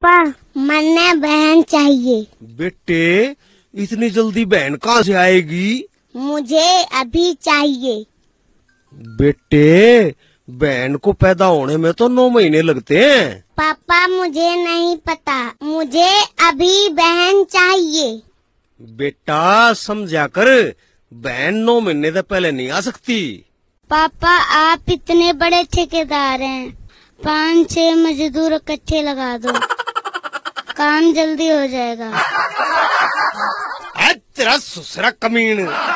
पापा मन्ने बहन चाहिए। बेटे इतनी जल्दी बहन कहाँ से आएगी? मुझे अभी चाहिए। बेटे बहन को पैदा होने में तो 9 महीने लगते हैं। पापा मुझे नहीं पता, मुझे अभी बहन चाहिए। बेटा समझा कर, बहन 9 महीने से पहले नहीं आ सकती। पापा आप इतने बड़े ठेकेदार हैं, 5-6 मजदूर इकट्ठे लगा दो, काम जल्दी हो जाएगा। तेरा ससुरा कमीन।